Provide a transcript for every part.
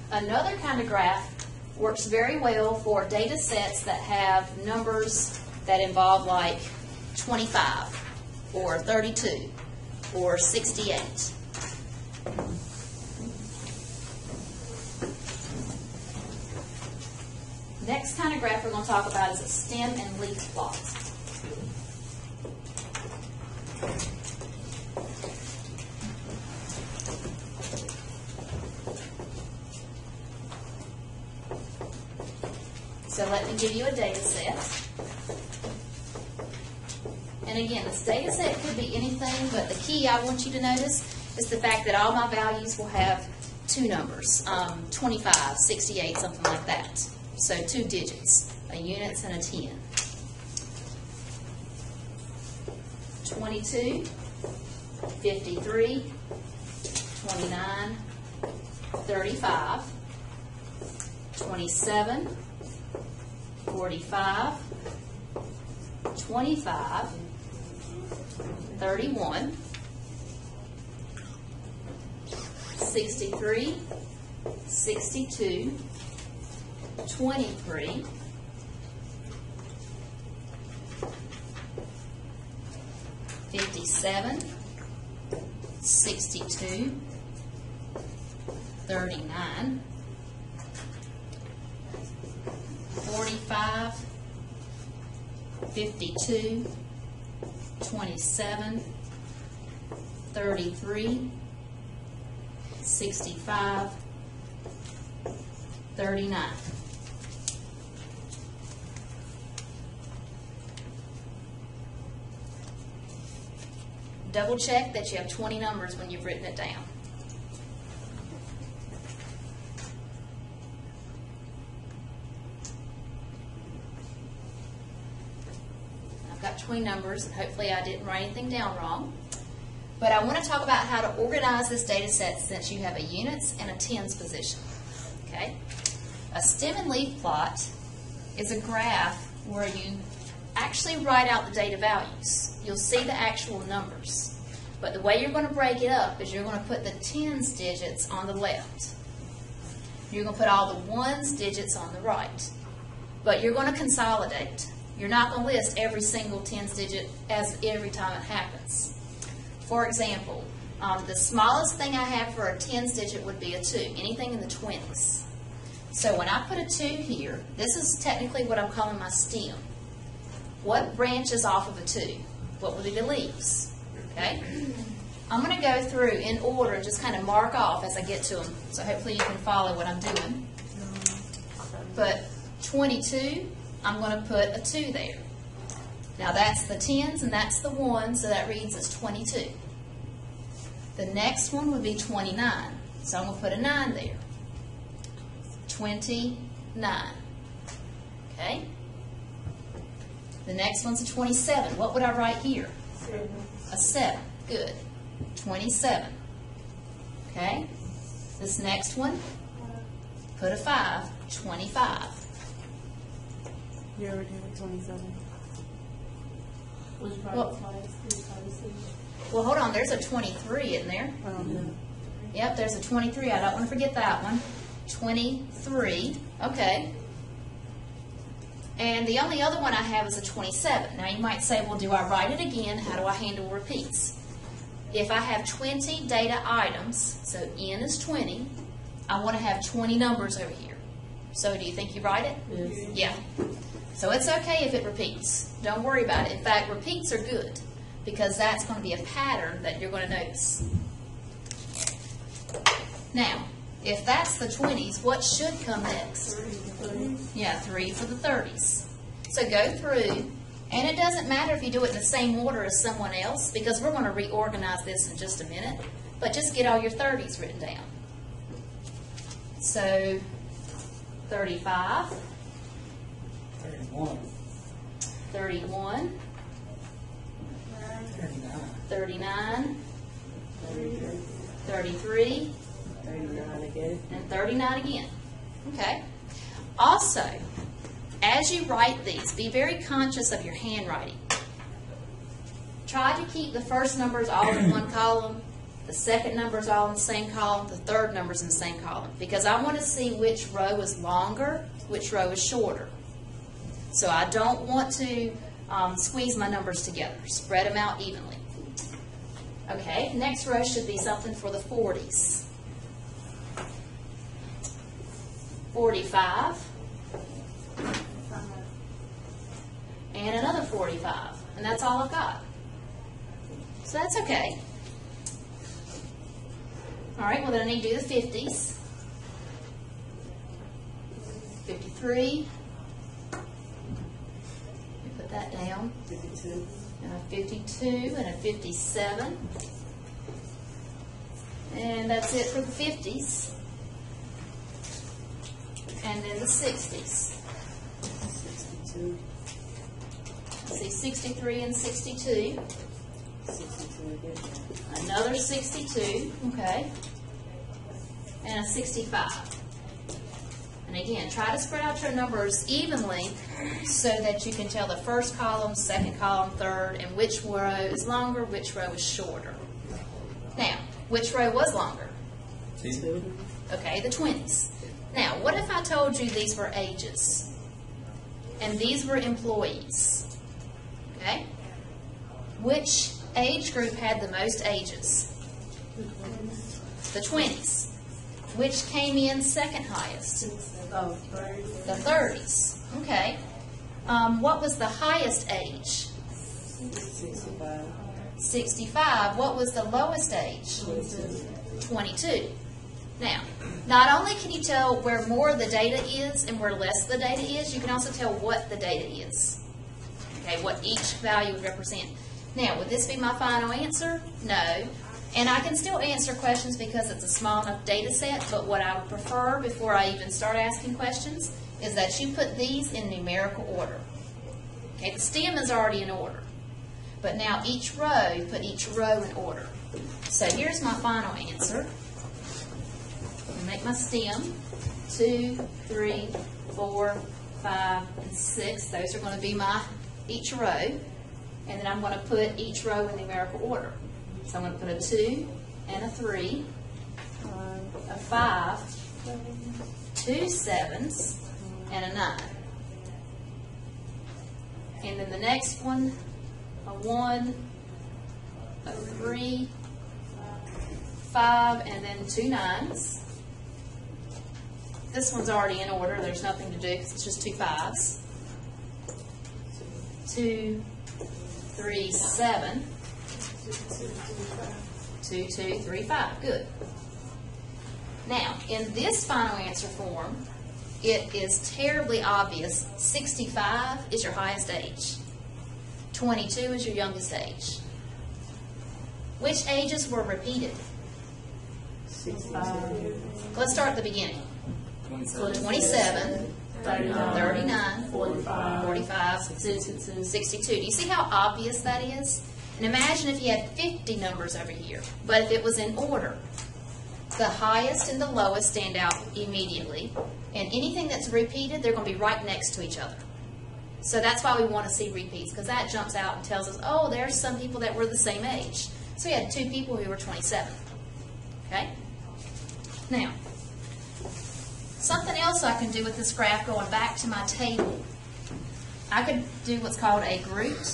Another kind of graph works very well for data sets that have numbers that involve like 25 or 32 or 68. Next kind of graph we're going to talk about is a stem and leaf plot. So let me give you a data set. And again, this data set could be anything, but the key I want you to notice is the fact that all my values will have two numbers, 25, 68, something like that. So 2 digits, a units and a 10. 22, 53, 29, 35, 27, 45, 25, 31, 63, 62, 23, 57, 62, 39, 45, 52, 27, 33, 65, 39. Double check that you have 20 numbers when you've written it down. I've got 20 numbers, and hopefully I didn't write anything down wrong. But I want to talk about how to organize this data set since you have a units and a tens position. Okay? A stem and leaf plot is a graph where you actually write out the data values. You'll see the actual numbers. But the way you're going to break it up is you're going to put the tens digits on the left. You're going to put all the ones digits on the right. But you're going to consolidate. You're not going to list every single tens digit as every time it happens. For example, the smallest thing I have for a tens digit would be a 2, anything in the 20s. So when I put a 2 here, this is technically what I'm calling my stem. What branches off of a 2? What would be the leaves? Okay? I'm going to go through in order and just kind of mark off as I get to them. So hopefully you can follow what I'm doing. But 22, I'm going to put a 2 there. Now that's the tens and that's the ones, so that reads as 22. The next one would be 29. So I'm going to put a 9 there. 29. Okay? The next one's a 27. What would I write here? 7. A 7. Good. 27. Okay? This next one, put a 5. 25. You already have 27. Well, hold on. There's a 23 in there. Yep, there's a 23. I don't want to forget that one. 23. Okay. And the only other one I have is a 27. Now you might say, well, do I write it again? How do I handle repeats? If I have 20 data items, so n is 20, I want to have 20 numbers over here. So do you think you write it? Yes. Yeah. So it's okay if it repeats. Don't worry about it. In fact, repeats are good because that's going to be a pattern that you're going to notice. Now, if that's the 20s, what should come next? 3. Yeah, 3 for the 30s. So go through, and it doesn't matter if you do it in the same order as someone else because we're going to reorganize this in just a minute, but just get all your 30s written down. So 35, 31, 31, 39, 33, 39 again. and 39 again. Okay. Also, as you write these, be very conscious of your handwriting. Try to keep the first numbers all in one column, The second number is all in the same column. The third number is in the same column. Because I want to see which row is longer, which row is shorter. So I don't want to squeeze my numbers together. Spread them out evenly. Okay, next row should be something for the 40s. 45. And another 45. And that's all I've got. So that's okay. All right, well then I need to do the 50s. 53. Let me put that down. 52. And a 52 and a 57. And that's it for the 50s. And then the 60s. 62. Let's see, 63 and 62. 62 again. Another 62, okay. And a 65. And again, try to spread out your numbers evenly so that you can tell the first column, second column, third, and which row is longer, which row is shorter. Now, which row was longer? 2. Okay, the 20s. Now, what if I told you these were ages? And these were employees? Okay? Which age group had the most ages? The 20s. Which came in second highest? Oh, 30. The 30s. Okay. What was the highest age? 65. 65. What was the lowest age? 22. 22. Now, not only can you tell where more of the data is and where less of the data is, you can also tell what the data is. Okay, what each value would represent. Now, would this be my final answer? No. And I can still answer questions because it's a small enough data set, but what I would prefer before I even start asking questions is that you put these in numerical order. Okay, the stem is already in order. But now each row, you put each row in order. So here's my final answer. Make my stem 2, 3, 4, 5, and 6. Those are going to be my each row. And then I'm going to put each row in numerical order. So I'm going to put a 2 and a 3, a 5, 2 7s, and a 9. And then the next one, a 1, a 3, 5, and then 2 9s. This one's already in order. There's nothing to do because it's just 2 5s. 2, 3, 7. 2, 2, 3, 5. Good. Now, in this final answer form, it is terribly obvious 65 is your highest age. 22 is your youngest age. Which ages were repeated? 65. Let's start at the beginning. 27, 39, 45, 62. Do you see how obvious that is? And imagine if you had 50 numbers over here, but if it was in order. The highest and the lowest stand out immediately, and anything that's repeated, they're going to be right next to each other. So that's why we want to see repeats, because that jumps out and tells us, oh, there's some people that were the same age. So we had 2 people who were 27. Okay? Now, something else I can do with this graph going back to my table. I could do what's called a grouped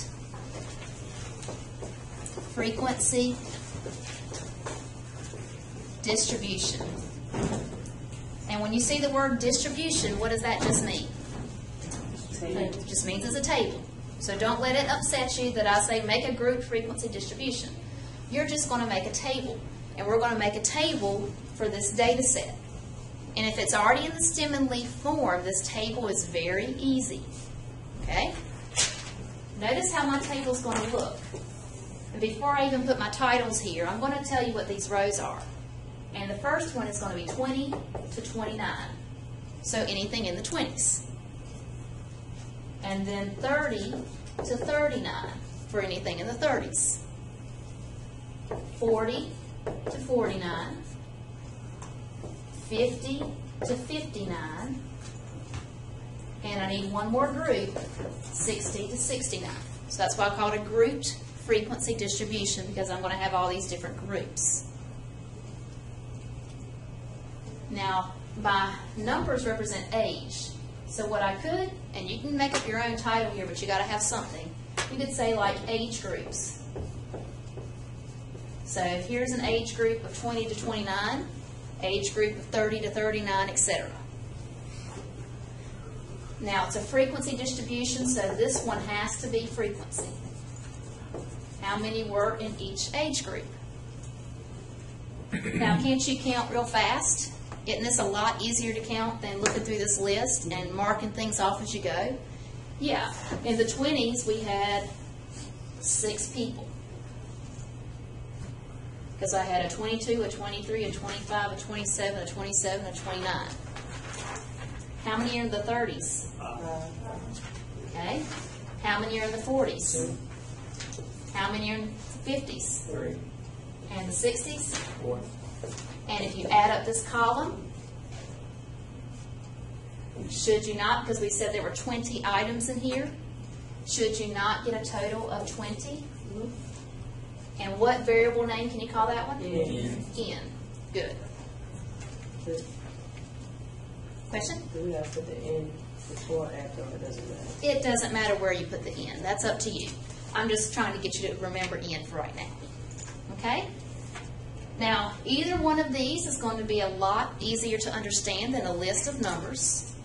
frequency distribution. And when you see the word distribution, what does that just mean? It just means it's a table. So don't let it upset you that I say make a grouped frequency distribution. You're just going to make a table. And we're going to make a table for this data set. And if it's already in the stem and leaf form, this table is very easy. Okay? Notice how my table is going to look. And before I even put my titles here, I'm going to tell you what these rows are. And the first one is going to be 20 to 29. So anything in the 20s. And then 30 to 39 for anything in the 30s. 40 to 49. 50 to 59. And I need one more group, 60 to 69. So that's why I call it a grouped frequency distribution, because I'm going to have all these different groups. Now, my numbers represent age. So what I could, and you can make up your own title here, but you got to have something. You could say like age groups. So here's an age group of 20 to 29, age group of 30 to 39, etc. Now it's a frequency distribution, so this one has to be frequency. How many were in each age group? Now, can't you count real fast? Isn't this a lot easier to count than looking through this list and marking things off as you go? Yeah. In the 20s, we had 6 people. Because I had a 22, a 23, a 25, a 27, a 27, a 29. How many are in the 30s? Okay. How many are in the 40s? How many are in the 50s? 3. And the 60s? 4. And if you add up this column, should you not, because we said there were 20 items in here, should you not get a total of 20? And what variable name can you call that one? N. N. Good. Question? Do we have to put the N before or after, or it doesn't matter? It doesn't matter where you put the N. That's up to you. I'm just trying to get you to remember N for right now. Okay? Now, either one of these is going to be a lot easier to understand than a list of numbers.